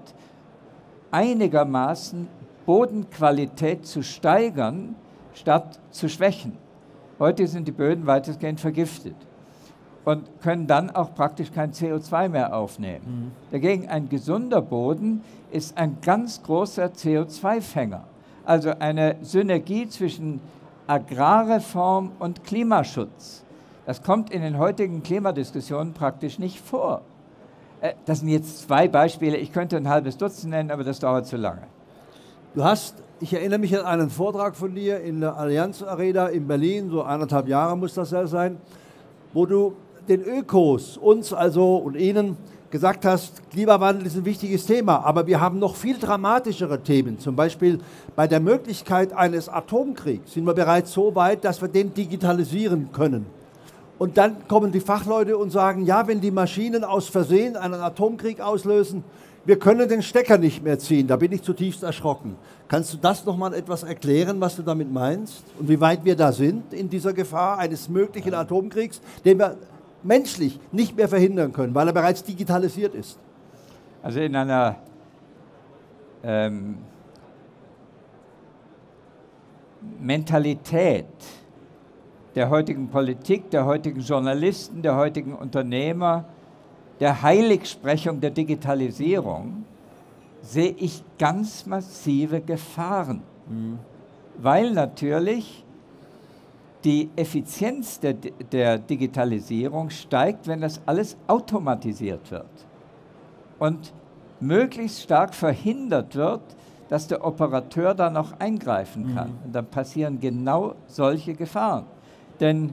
C: einigermaßen Bodenqualität zu steigern, statt zu schwächen. Heute sind die Böden weitestgehend vergiftet und können dann auch praktisch kein CO2 mehr aufnehmen. Dagegen ein gesunder Boden ist ein ganz großer CO2-Fänger. Also eine Synergie zwischen Agrarreform und Klimaschutz. Das kommt in den heutigen Klimadiskussionen praktisch nicht vor. Das sind jetzt 2 Beispiele, ich könnte ein halbes Dutzend nennen, aber das dauert zu lange.
B: Du hast, ich erinnere mich an einen Vortrag von dir in der Allianz Arena in Berlin, so 1,5 Jahre muss das ja sein, wo du den Ökos, uns also und ihnen gesagt hast, Klimawandel ist ein wichtiges Thema, aber wir haben noch viel dramatischere Themen. Zum Beispiel bei der Möglichkeit eines Atomkriegs sind wir bereits so weit, dass wir den digitalisieren können. Und dann kommen die Fachleute und sagen, ja, wenn die Maschinen aus Versehen einen Atomkrieg auslösen, wir können den Stecker nicht mehr ziehen. Da bin ich zutiefst erschrocken. Kannst du das noch mal etwas erklären, was du damit meinst? Und wie weit wir da sind in dieser Gefahr eines möglichen Atomkriegs, den wir menschlich nicht mehr verhindern können, weil er bereits digitalisiert ist?
C: Also in einer Mentalität der heutigen Politik, der heutigen Journalisten, der heutigen Unternehmer, der Heiligsprechung der Digitalisierung, sehe ich ganz massive Gefahren. Weil natürlich die Effizienz der Digitalisierung steigt, wenn das alles automatisiert wird und möglichst stark verhindert wird, dass der Operateur da noch eingreifen kann. Und dann passieren genau solche Gefahren. Denn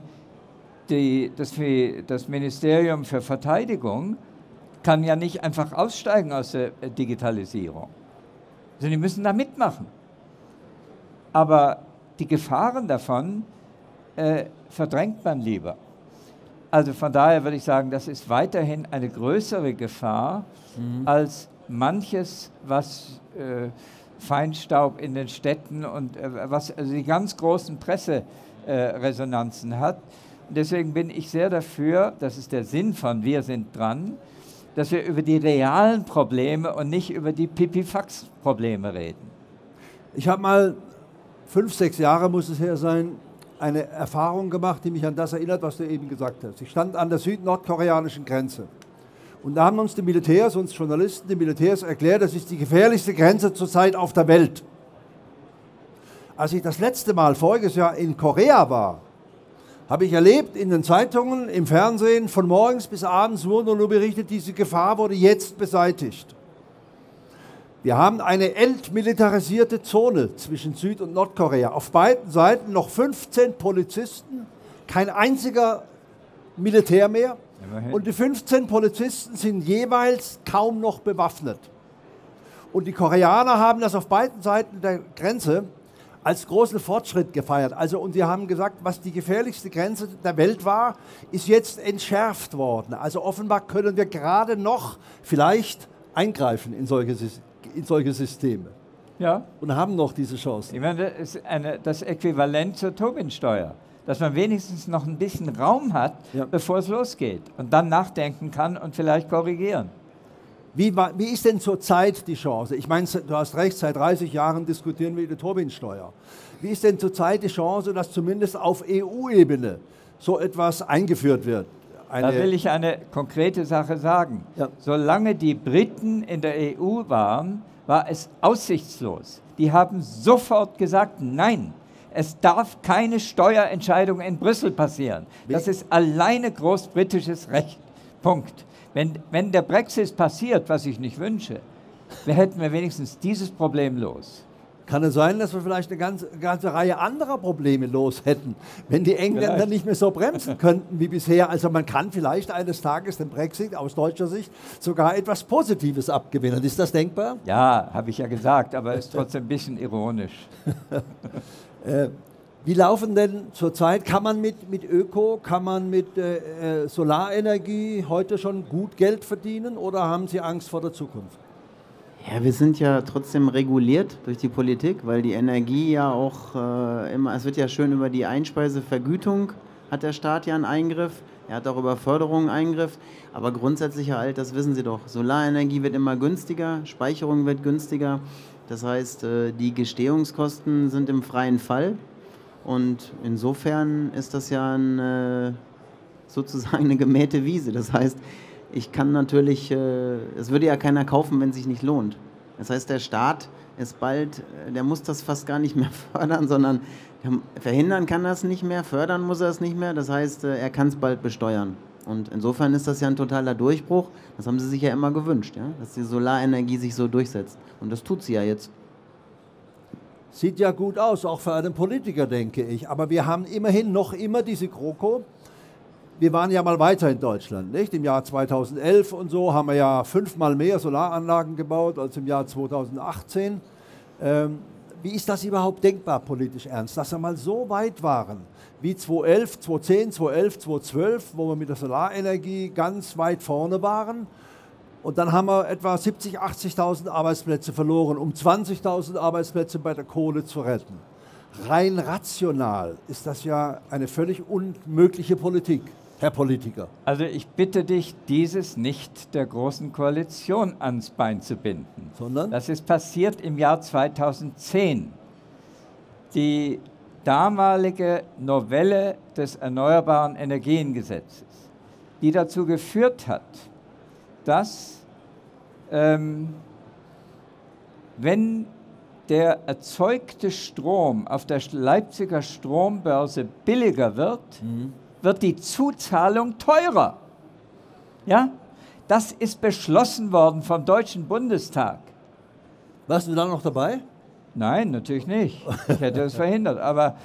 C: das Ministerium für Verteidigung kann ja nicht einfach aussteigen aus der Digitalisierung. Also die müssen da mitmachen. Aber die Gefahren davon verdrängt man lieber. Also von daher würde ich sagen, das ist weiterhin eine größere Gefahr als manches, was Feinstaub in den Städten und was also die ganz großen Presseresonanzen hat. Und deswegen bin ich sehr dafür, das ist der Sinn von Wir sind dran, dass wir über die realen Probleme und nicht über die Pipifax-Probleme reden.
B: Ich habe mal 5, 6 Jahre, muss es her sein, eine Erfahrung gemacht, die mich an das erinnert, was du eben gesagt hast. Ich stand an der süd-nordkoreanischen Grenze. Und da haben uns die Militärs, uns Journalisten, die Militärs erklärt, das ist die gefährlichste Grenze zurzeit auf der Welt. Als ich das letzte Mal voriges Jahr in Korea war, habe ich erlebt in den Zeitungen, im Fernsehen, von morgens bis abends wurde nur berichtet, diese Gefahr wurde jetzt beseitigt. Wir haben eine entmilitarisierte Zone zwischen Süd- und Nordkorea. Auf beiden Seiten noch 15 Polizisten, kein einziger Militär mehr. Immerhin. Und die 15 Polizisten sind jeweils kaum noch bewaffnet. Und die Koreaner haben das auf beiden Seiten der Grenze als großen Fortschritt gefeiert. Also, und sie haben gesagt, was die gefährlichste Grenze der Welt war, ist jetzt entschärft worden. Also offenbar können wir gerade noch vielleicht eingreifen in solche Systeme.
C: Ja.
B: Und haben noch diese Chance.
C: Ich meine, das ist das Äquivalent zur Tobin-Steuer. dass man wenigstens noch ein bisschen Raum hat, bevor es losgeht und dann nachdenken kann und vielleicht korrigieren.
B: Wie ist denn zurzeit die Chance? Ich meine, du hast recht, seit 30 Jahren diskutieren wir die Tobin-Steuer. Wie ist denn zurzeit die Chance, dass zumindest auf EU-Ebene so etwas eingeführt wird?
C: Da will ich eine konkrete Sache sagen. Ja. Solange die Briten in der EU waren, war es aussichtslos. Die haben sofort gesagt, nein, es darf keine Steuerentscheidung in Brüssel passieren. Das ist alleine großbritisches Recht. Punkt. Wenn der Brexit passiert, was ich nicht wünsche, hätten wir wenigstens dieses Problem los.
B: Kann es sein, dass wir vielleicht eine ganze Reihe anderer Probleme los hätten, wenn die Engländer nicht mehr so bremsen könnten wie bisher? Also man kann vielleicht eines Tages den Brexit aus deutscher Sicht sogar etwas Positives abgewinnen. Ist das denkbar?
C: Ja, habe ich ja gesagt, aber ist trotzdem ein bisschen ironisch.
B: Wie laufen denn zurzeit, kann man mit Öko, kann man mit Solarenergie heute schon gut Geld verdienen oder haben Sie Angst vor der Zukunft?
D: Ja, wir sind ja trotzdem reguliert durch die Politik, weil die Energie ja auch immer, es wird ja schön über die Einspeisevergütung, hat der Staat ja einen Eingriff, er hat auch über Förderung einen Eingriff, aber grundsätzlich halt, das wissen Sie doch, Solarenergie wird immer günstiger, Speicherung wird günstiger, das heißt, die Gestehungskosten sind im freien Fall und insofern ist das ja sozusagen eine gemähte Wiese, das heißt, ich kann natürlich, es würde ja keiner kaufen, wenn es sich nicht lohnt. Das heißt, der Staat ist bald, der muss das fast gar nicht mehr fördern, sondern verhindern kann er es nicht mehr, fördern muss er es nicht mehr. Das heißt, er kann es bald besteuern. Und insofern ist das ja ein totaler Durchbruch. Das haben sie sich ja immer gewünscht, ja? Dass die Solarenergie sich so durchsetzt. Und das tut sie ja jetzt.
B: Sieht ja gut aus, auch für einen Politiker, denke ich. Aber wir haben immerhin noch immer diese GroKo. Wir waren ja mal weiter in Deutschland, nicht? Im Jahr 2011 und so haben wir ja 5-mal mehr Solaranlagen gebaut als im Jahr 2018. Wie ist das überhaupt denkbar, politisch ernst, dass wir mal so weit waren wie 2011, 2010, 2011, 2012, wo wir mit der Solarenergie ganz weit vorne waren? Und dann haben wir etwa 70.000, 80.000 Arbeitsplätze verloren, um 20.000 Arbeitsplätze bei der Kohle zu retten. Rein rational ist das ja eine völlig unmögliche Politik. Herr Politiker.
C: Also ich bitte dich, dieses nicht der Großen Koalition ans Bein zu binden.
B: Sondern?
C: Das ist passiert im Jahr 2010. Die damalige Novelle des Erneuerbaren Energiengesetzes, die dazu geführt hat, dass wenn der erzeugte Strom auf der Leipziger Strombörse billiger wird, wird die Zuzahlung teurer. Ja? Das ist beschlossen worden vom Deutschen Bundestag.
B: Warst du da noch dabei?
C: Nein, natürlich nicht. Ich hätte es verhindert. Aber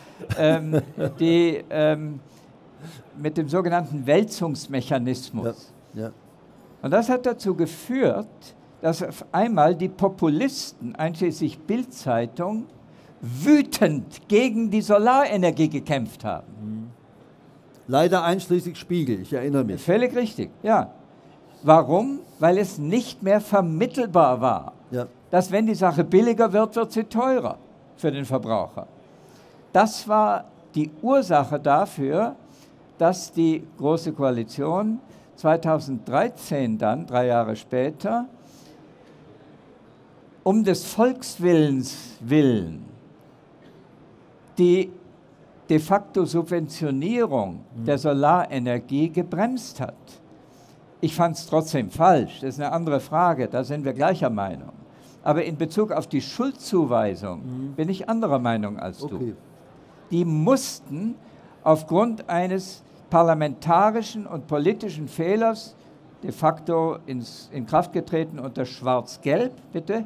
C: mit dem sogenannten Wälzungsmechanismus. Ja. Und das hat dazu geführt, dass auf einmal die Populisten, einschließlich Bild-Zeitung, wütend gegen die Solarenergie gekämpft haben.
B: Leider einschließlich Spiegel, ich erinnere mich.
C: Völlig richtig, ja. Warum? Weil es nicht mehr vermittelbar war, dass wenn die Sache billiger wird, wird sie teurer für den Verbraucher. Das war die Ursache dafür, dass die Große Koalition 2013 dann, 3 Jahre später, um des Volkswillens willen die de facto Subventionierung der Solarenergie gebremst hat. Ich fand es trotzdem falsch, das ist eine andere Frage, da sind wir gleicher Meinung. Aber in Bezug auf die Schuldzuweisung bin ich anderer Meinung als du. Die mussten aufgrund eines parlamentarischen und politischen Fehlers, de facto in Kraft getreten unter Schwarz-Gelb, bitte,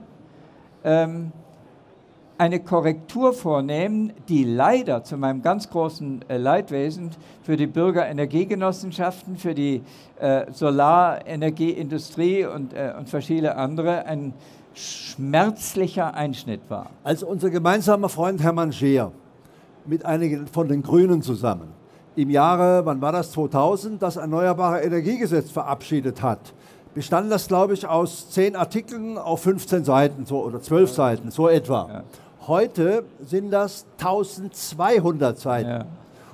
C: eine Korrektur vornehmen, die leider zu meinem ganz großen Leidwesen für die Bürgerenergiegenossenschaften, für die Solarenergieindustrie und verschiedene andere ein schmerzlicher Einschnitt war.
B: Als unser gemeinsamer Freund Hermann Scheer mit einigen von den Grünen zusammen im Jahre, wann war das, 2000, das Erneuerbare Energiegesetz verabschiedet hat, bestand das, glaube ich, aus 10 Artikeln auf 15 Seiten so, oder 12 Seiten, so etwa. Ja. Heute sind das 1200 Seiten. Ja.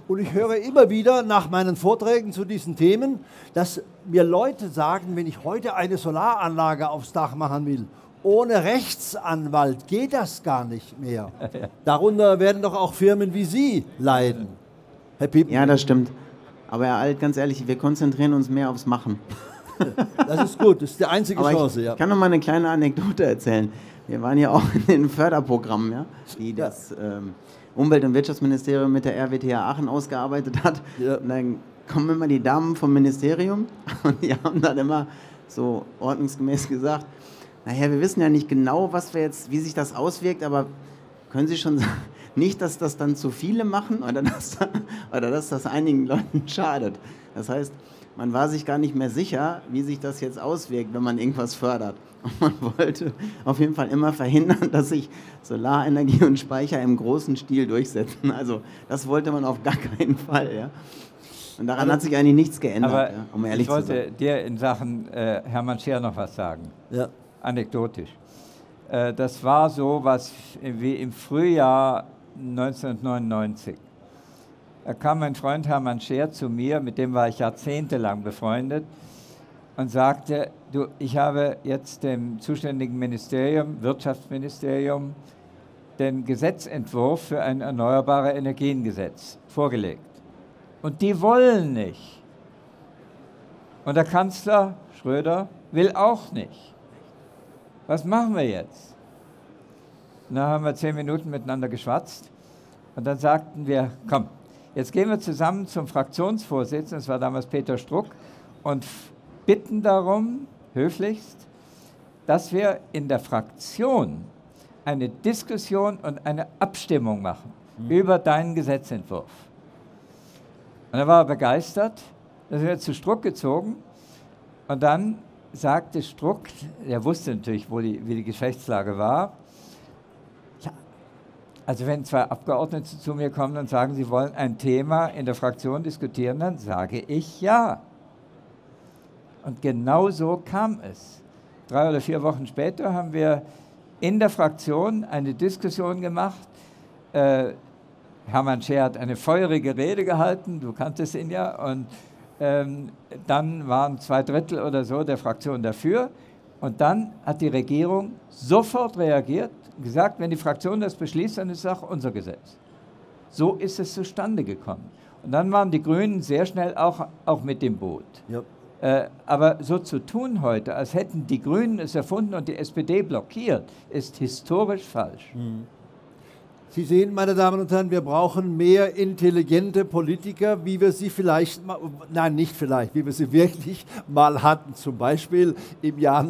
B: Und ich höre immer wieder nach meinen Vorträgen zu diesen Themen, dass mir Leute sagen, wenn ich heute eine Solaranlage aufs Dach machen will, ohne Rechtsanwalt geht das gar nicht mehr. Darunter werden doch auch Firmen wie Sie leiden. Herr Piepen.
D: Ja, das stimmt. Aber Herr Alt, ganz ehrlich, wir konzentrieren uns mehr aufs Machen.
B: Das ist gut, das ist die einzige
D: Aber
B: Chance.
D: Ich kann noch mal eine kleine Anekdote erzählen. Wir waren ja auch in den Förderprogrammen, ja, die das Umwelt- und Wirtschaftsministerium mit der RWTH Aachen ausgearbeitet hat. Ja. Und dann kommen immer die Damen vom Ministerium und die haben dann immer so ordnungsgemäß gesagt, naja, wir wissen ja nicht genau, wie sich das auswirkt, aber können Sie schon sagen, nicht, dass das dann zu viele machen oder dass das einigen Leuten schadet. Das heißt, man war sich gar nicht mehr sicher, wie sich das jetzt auswirkt, wenn man irgendwas fördert. Und man wollte auf jeden Fall immer verhindern, dass sich Solarenergie und Speicher im großen Stil durchsetzen. Also das wollte man auf gar keinen Fall. Ja. Und daran hat sich eigentlich nichts geändert,
C: aber
D: ja, um ehrlich zu sein.
C: Ich wollte dir in Sachen Hermann Scheer noch was sagen, anekdotisch. Das war so was wie im Frühjahr 1999. Da kam mein Freund Hermann Scheer zu mir, mit dem war ich jahrzehntelang befreundet, und sagte, du, ich habe jetzt dem zuständigen Ministerium, Wirtschaftsministerium, den Gesetzentwurf für ein Erneuerbare Energiengesetz vorgelegt. Und die wollen nicht. Und der Kanzler Schröder will auch nicht. Was machen wir jetzt? Und dann haben wir 10 Minuten miteinander geschwatzt und dann sagten wir, komm, jetzt gehen wir zusammen zum Fraktionsvorsitzenden, das war damals Peter Struck, und bitten darum, höflichst, dass wir in der Fraktion eine Diskussion und eine Abstimmung machen über deinen Gesetzentwurf. Und er war begeistert, da sind wir zu Struck gezogen und dann sagte Struck, er wusste natürlich, wie die Geschäftslage war, ja, also wenn 2 Abgeordnete zu mir kommen und sagen, sie wollen ein Thema in der Fraktion diskutieren, dann sage ich ja. Und genau so kam es. 3 oder 4 Wochen später haben wir in der Fraktion eine Diskussion gemacht. Hermann Scheer hat eine feurige Rede gehalten, du kanntest ihn ja, und dann waren 2/3 oder so der Fraktion dafür. Und dann hat die Regierung sofort reagiert und gesagt, wenn die Fraktion das beschließt, dann ist es auch unser Gesetz. So ist es zustande gekommen. Und dann waren die Grünen sehr schnell auch mit dem Boot. Ja. Aber so zu tun heute, als hätten die Grünen es erfunden und die SPD blockiert, ist historisch falsch.
B: Sie sehen, meine Damen und Herren, wir brauchen mehr intelligente Politiker, wie wir sie vielleicht, nein, nicht vielleicht, wie wir sie wirklich mal hatten, zum Beispiel im Jahr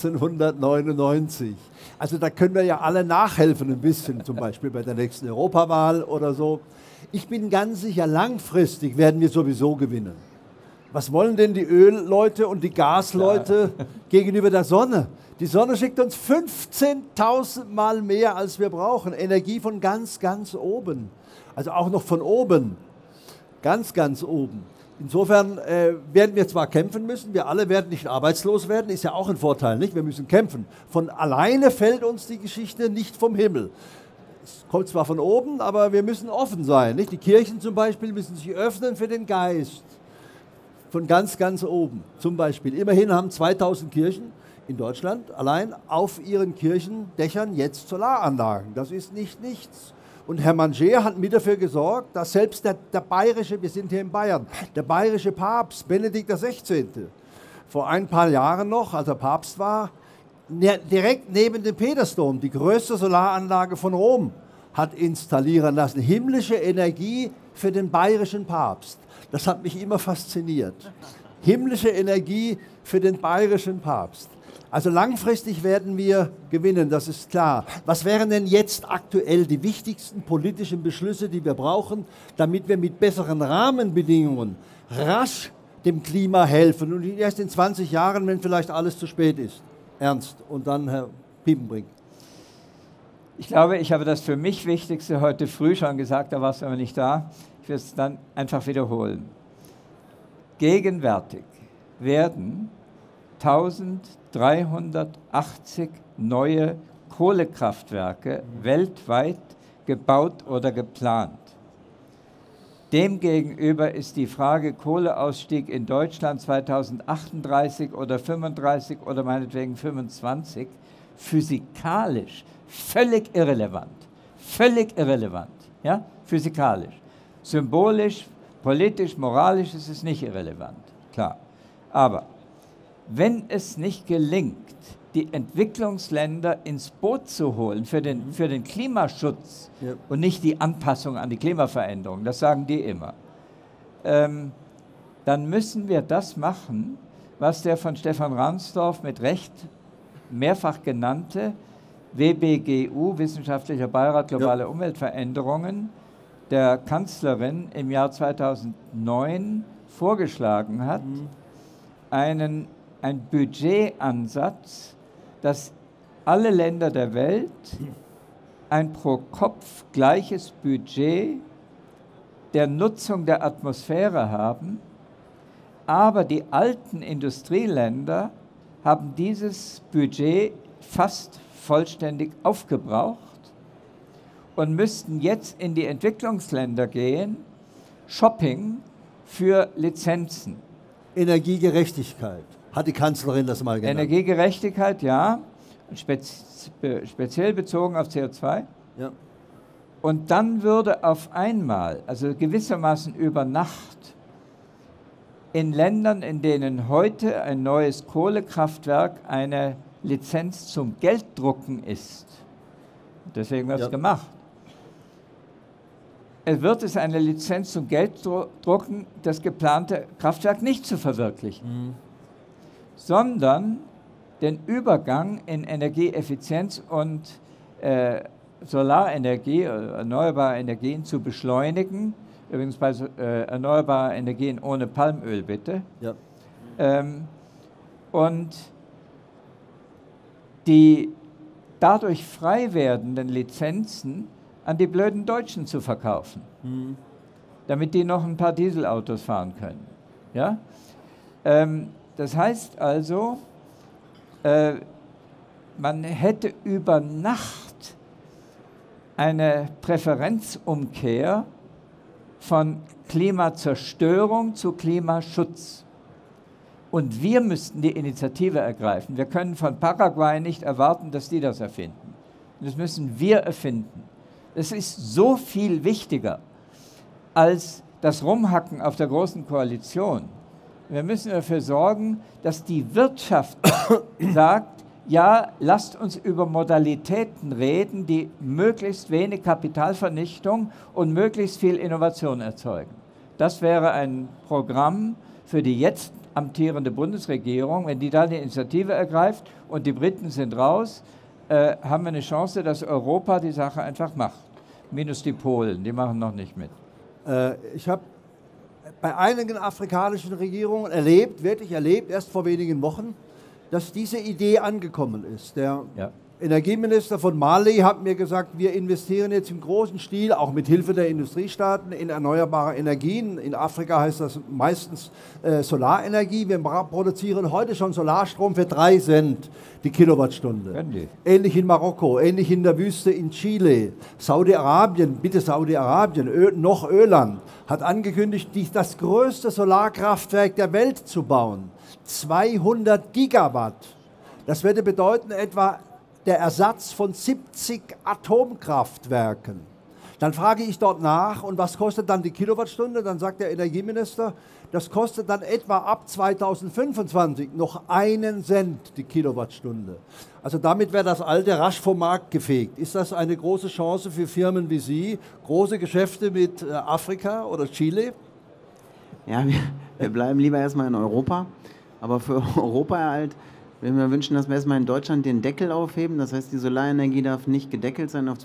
B: 1999. Also da können wir ja alle nachhelfen ein bisschen, zum Beispiel bei der nächsten Europawahl oder so. Ich bin ganz sicher, langfristig werden wir sowieso gewinnen. Was wollen denn die Ölleute und die Gasleute gegenüber der Sonne? Die Sonne schickt uns 15.000 Mal mehr, als wir brauchen. Energie von ganz, ganz oben. Also auch noch von oben. Ganz, ganz oben. Insofern werden wir zwar kämpfen müssen, wir alle werden nicht arbeitslos werden, ist ja auch ein Vorteil, nicht? Wir müssen kämpfen. Von alleine fällt uns die Geschichte nicht vom Himmel. Es kommt zwar von oben, aber wir müssen offen sein, nicht? Die Kirchen zum Beispiel müssen sich öffnen für den Geist. Von ganz, ganz oben zum Beispiel. Immerhin haben 2000 Kirchen in Deutschland allein auf ihren Kirchendächern jetzt Solaranlagen. Das ist nicht nichts. Und Hermann Scheer hat mit dafür gesorgt, dass selbst der bayerische, wir sind hier in Bayern, der bayerische Papst Benedikt XVI. Vor ein paar Jahren noch, als er Papst war, direkt neben dem Petersdom, die größte Solaranlage von Rom, hat installieren lassen. Himmlische Energie für den bayerischen Papst. Das hat mich immer fasziniert. Himmlische Energie für den bayerischen Papst. Also langfristig werden wir gewinnen, das ist klar. Was wären denn jetzt aktuell die wichtigsten politischen Beschlüsse, die wir brauchen, damit wir mit besseren Rahmenbedingungen rasch dem Klima helfen und nicht erst in 20 Jahren, wenn vielleicht alles zu spät ist? Ernst. Und dann Herr Piepenbrink.
C: Ich glaube, ich habe das für mich Wichtigste heute früh schon gesagt, da warst du aber nicht da. Ich will es dann einfach wiederholen. Gegenwärtig werden 1380 neue Kohlekraftwerke weltweit gebaut oder geplant. Demgegenüber ist die Frage Kohleausstieg in Deutschland 2038 oder 35 oder meinetwegen 25 physikalisch völlig irrelevant. Völlig irrelevant, ja, physikalisch. Symbolisch, politisch, moralisch ist es nicht irrelevant, klar. Aber wenn es nicht gelingt, die Entwicklungsländer ins Boot zu holen für den Klimaschutz und nicht die Anpassung an die Klimaveränderung, das sagen die immer, dann müssen wir das machen, was der von Stefan Ransdorf mit Recht mehrfach genannte WBGU, Wissenschaftlicher Beirat Globale Umweltveränderungen, der Kanzlerin im Jahr 2009 vorgeschlagen hat, ein Budgetansatz, dass alle Länder der Welt ein pro Kopf gleiches Budget der Nutzung der Atmosphäre haben, aber die alten Industrieländer haben dieses Budget fast vollständig aufgebraucht und müssten jetzt in die Entwicklungsländer gehen, Shopping für Lizenzen.
B: Energiegerechtigkeit, hat die Kanzlerin das mal genannt.
C: Energiegerechtigkeit, ja, speziell bezogen auf CO2.
B: Ja.
C: Und dann würde auf einmal, also gewissermaßen über Nacht, in Ländern, in denen heute ein neues Kohlekraftwerk eine Lizenz zum Gelddrucken ist, deswegen wird es gemacht, wird es eine Lizenz zum Gelddrucken, das geplante Kraftwerk nicht zu verwirklichen, sondern den Übergang in Energieeffizienz und Solarenergie, erneuerbare Energien zu beschleunigen. Übrigens bei erneuerbaren Energien ohne Palmöl, bitte. Ja. Und die dadurch frei werdenden Lizenzen an die blöden Deutschen zu verkaufen, damit die noch ein paar Dieselautos fahren können. Ja? Das heißt also, man hätte über Nacht eine Präferenzumkehr von Klimazerstörung zu Klimaschutz. Und wir müssten die Initiative ergreifen. Wir können von Paraguay nicht erwarten, dass die das erfinden. Das müssen wir erfinden. Es ist so viel wichtiger als das Rumhacken auf der Großen Koalition. Wir müssen dafür sorgen, dass die Wirtschaft sagt, ja, lasst uns über Modalitäten reden, die möglichst wenig Kapitalvernichtung und möglichst viel Innovation erzeugen. Das wäre ein Programm für die jetzt amtierende Bundesregierung. Wenn die da eine Initiative ergreift und die Briten sind raus, haben wir eine Chance, dass Europa die Sache einfach macht. Minus die Polen, die machen noch nicht mit.
B: Ich habe bei einigen afrikanischen Regierungen erlebt, wirklich erlebt, erst vor wenigen Wochen, dass diese Idee angekommen ist. Der Energieminister von Mali hat mir gesagt, wir investieren jetzt im großen Stil, auch mit Hilfe der Industriestaaten, in erneuerbare Energien. In Afrika heißt das meistens Solarenergie. Wir produzieren heute schon Solarstrom für 3 Cent die Kilowattstunde. Ähnlich in Marokko, ähnlich in der Wüste in Chile. Saudi-Arabien, bitte Saudi-Arabien, noch Öland, hat angekündigt, das größte Solarkraftwerk der Welt zu bauen. 200 Gigawatt. Das würde bedeuten etwa der Ersatz von 70 Atomkraftwerken. Dann frage ich dort nach, und was kostet dann die Kilowattstunde? Dann sagt der Energieminister, das kostet dann etwa ab 2025 noch 1 Cent die Kilowattstunde. Also damit wäre das alte rasch vom Markt gefegt. Ist das eine große Chance für Firmen wie Sie? Große Geschäfte mit Afrika oder Chile?
D: Ja, wir bleiben lieber erstmal in Europa. Aber für Europa halt, wenn wir wünschen, dass wir erstmal in Deutschland den Deckel aufheben, das heißt, die Solarenergie darf nicht gedeckelt sein auf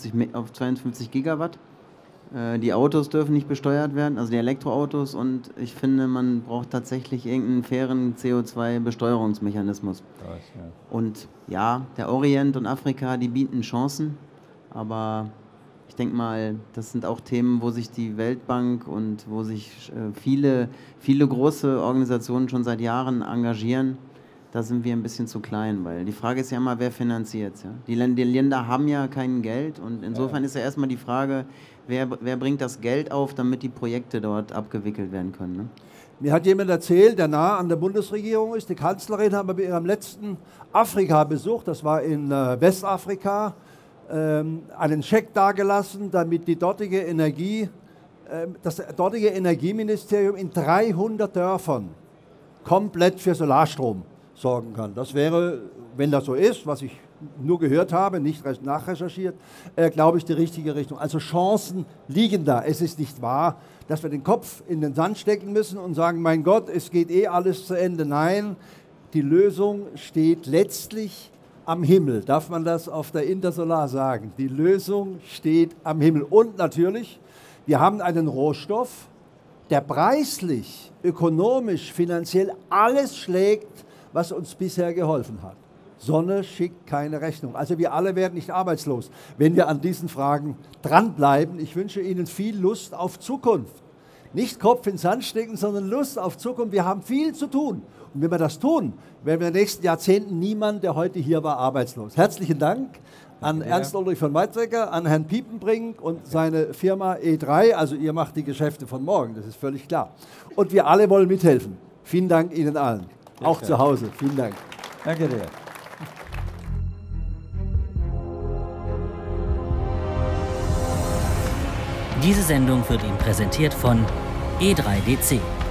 D: 52 Gigawatt. Die Autos dürfen nicht besteuert werden, also die Elektroautos, und ich finde, man braucht tatsächlich irgendeinen fairen CO2-Besteuerungsmechanismus. Und ja, der Orient und Afrika, die bieten Chancen, aber ich denke mal, das sind auch Themen, wo sich die Weltbank und wo sich viele große Organisationen schon seit Jahren engagieren. Da sind wir ein bisschen zu klein, weil die Frage ist ja immer, wer finanziert es? Ja? Die Länder haben ja kein Geld, und insofern ist ja erstmal die Frage, wer bringt das Geld auf, damit die Projekte dort abgewickelt werden können? Ne?
B: Mir hat jemand erzählt, der nah an der Bundesregierung ist, die Kanzlerin haben bei ihrem letzten Afrika-Besuch, das war in Westafrika, einen Scheck dargelassen, damit die dortige das dortige Energieministerium in 300 Dörfern komplett für Solarstrom sorgen kann. Das wäre, wenn das so ist, was ich nur gehört habe, nicht nachrecherchiert, glaube ich, die richtige Richtung. Also Chancen liegen da. Es ist nicht wahr, dass wir den Kopf in den Sand stecken müssen und sagen, mein Gott, es geht eh alles zu Ende. Nein, die Lösung steht letztlich am Himmel. Darf man das auf der Intersolar sagen? Die Lösung steht am Himmel. Und natürlich, wir haben einen Rohstoff, der preislich, ökonomisch, finanziell alles schlägt, was uns bisher geholfen hat. Sonne schickt keine Rechnung. Also wir alle werden nicht arbeitslos, wenn wir an diesen Fragen dranbleiben. Ich wünsche Ihnen viel Lust auf Zukunft. Nicht Kopf in den Sand stecken, sondern Lust auf Zukunft. Wir haben viel zu tun. Und wenn wir das tun, werden wir in den nächsten Jahrzehnten niemand, der heute hier war, arbeitslos. Herzlichen Dank an Ernst Ulrich von Weizsäcker, an Herrn Piepenbrink und seine Firma E3. Also ihr macht die Geschäfte von morgen, das ist völlig klar. Und wir alle wollen mithelfen. Vielen Dank Ihnen allen. Auch zu Hause. Vielen Dank.
C: Danke dir.
A: Diese Sendung wird Ihnen präsentiert von E3DC.